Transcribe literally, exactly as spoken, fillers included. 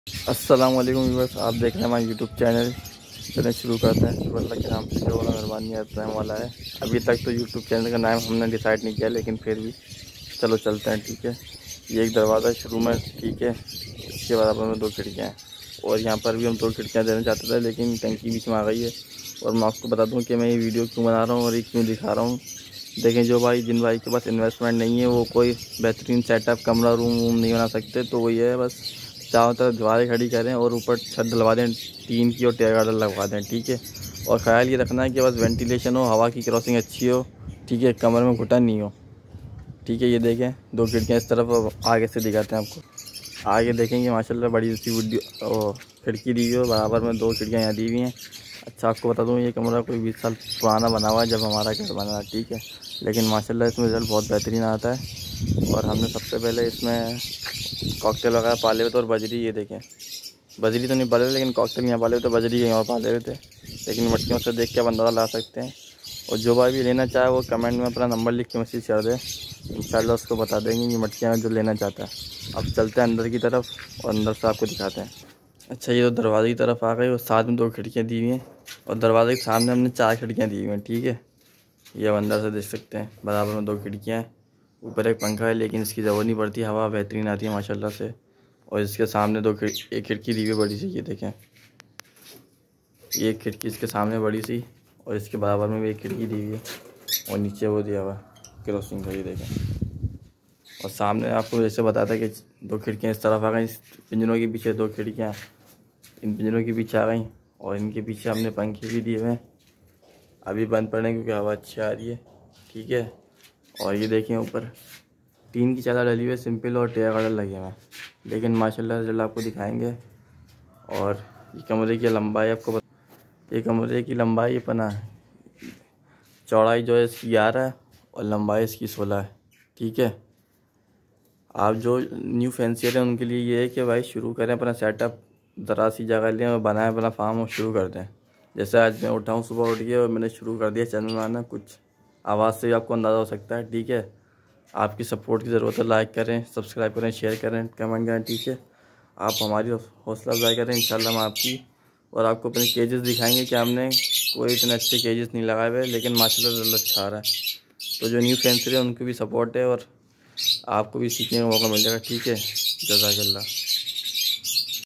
अस्सलाम वालेकुम व्यूअर्स, आप देख रहे हैं हमारा यूट्यूब चैनल। चलें शुरू करते हैं। शुरू अल्लाह के नाम से जो मेहरबानी रहने वाला है। अभी तक तो यूट्यूब चैनल का नाम हमने डिसाइड नहीं किया, लेकिन फिर भी चलो चलते हैं, ठीक है। ये एक दरवाज़ा शुरू में, ठीक है। इसके बराबर में दो खिड़कियाँ हैं, और यहाँ पर भी हम दो खिड़कियाँ देना चाहते थे, लेकिन टंकी बीच में आ गई है। और मैं आपको बता दूँ कि मैं ये वीडियो क्यों बना रहा हूँ और ये क्यों दिखा रहा हूँ। देखें, जो भाई जिन भाई के पास इन्वेस्टमेंट नहीं है, वो कोई बेहतरीन सेटअप कमरा रूम वूम नहीं बना सकते, तो वो ये है बस चारों तरफ दीवारें खड़ी करें और ऊपर छत डलवा दें टीन की और टेर गार्डर लगवा दें, ठीक है। और ख्याल ये रखना है कि बस वेंटिलेशन हो, हवा की क्रॉसिंग अच्छी हो, ठीक है, कमरे में घुटन नहीं हो, ठीक है। ये देखें, दो खिड़कियाँ इस तरफ, और आगे से दिखाते हैं आपको। आगे देखेंगे माशाल्लाह बड़ी सी वीडियो खिड़की दी हुई है, बराबर में दो खिड़कियाँ यहाँ दी हुई हैं। अच्छा, आपको बता दूँ ये कमरा कोई बीस साल पुराना बना हुआ है, जब हमारा घर बना है, ठीक है। लेकिन माशाल्लाह इसमें रिजल्ट बहुत बेहतरीन आता है। और हमने सबसे पहले इसमें कॉकटेल वगैरह पाले हुए थे, और बजरी, ये देखें, बजरी तो नहीं पाले हुए, लेकिन कॉकटेल यहाँ पाले हुए थे, बजरी कहीं और पाले हुए थे। लेकिन मटकियों से देख के आप अंदाज़ा ला सकते हैं। और जो भाई भी लेना चाहे वो कमेंट में अपना नंबर लिख के मैसेज कर दे, इंशाल्लाह उसको बता देंगे ये मटकियाँ जो लेना चाहता है। अब चलते हैं अंदर की तरफ, और अंदर से आपको दिखाते हैं। अच्छा, ये तो दरवाजे की तरफ आ गए, और साथ में दो खिड़कियाँ दी हुई हैं, और दरवाजे के सामने हमने चार खिड़कियाँ दी हुई हैं, ठीक है। ये अब अंदर से देख सकते हैं, बराबर में दो खिड़कियाँ हैं, ऊपर एक पंखा है, लेकिन इसकी ज़रूरत नहीं पड़ती, हवा बेहतरीन आती है माशाल्लाह से। और इसके सामने दो खिड़ एक खिड़की दी हुई है बड़ी सी, ये देखें, ये एक खिड़की इसके सामने बड़ी सी, और इसके बराबर में भी एक खिड़की दी हुई है, और नीचे वो दिया हुआ क्रॉसिंग का, ये देखें। और सामने आपको जैसे बताता है कि दो खिड़कियाँ इस तरफ आ गई, पिंजरों के पीछे दो खिड़कियाँ इन पिंजरों के पीछे आ गई, और इनके पीछे हमने पंखे भी दिए हुए हैं, अभी बंद पड़े क्योंकि हवा अच्छी आ रही है, ठीक है। और ये देखें, ऊपर टीन की चादर डली हुई है सिंपल, और टेयर गार्डर लगे हुए हैं, लेकिन माशाल्लाह जल्द आपको दिखाएंगे। और ये कमरे की लंबाई आपको बता, ये कमरे की लंबाई पना है, चौड़ाई जो है इसकी ग्यारह है, और लंबाई इसकी सोलह है, ठीक है। आप जो न्यू फैंसियर हैं उनके लिए ये है कि भाई शुरू करें अपना सेटअप, ज़रा सी जगह लें और बनाएं अपना फार्म हाउस शुरू कर दें। जैसे आज मैं उठा हूँ सुबह उठ के, और मैंने शुरू कर दिया चैनल बनाना, कुछ आवाज़ से आपको अंदाज़ा हो सकता है, ठीक है। आपकी सपोर्ट की ज़रूरत है, लाइक करें, सब्सक्राइब करें, शेयर करें, कमेंट करें, ठीक है। आप हमारी हौसला अफजाई करें, इंशाल्लाह हम आपकी, और आपको अपने केजेस दिखाएंगे कि हमने कोई इतने अच्छे केजेस नहीं लगाए हुए, लेकिन माशाल्लाह रिजल्ट अच्छा आ रहा है। तो जो न्यू फैंसर है उनकी भी सपोर्ट है, और आपको भी सीखने का मौका मिल जाएगा, ठीक है। जज़ाकल्लाह।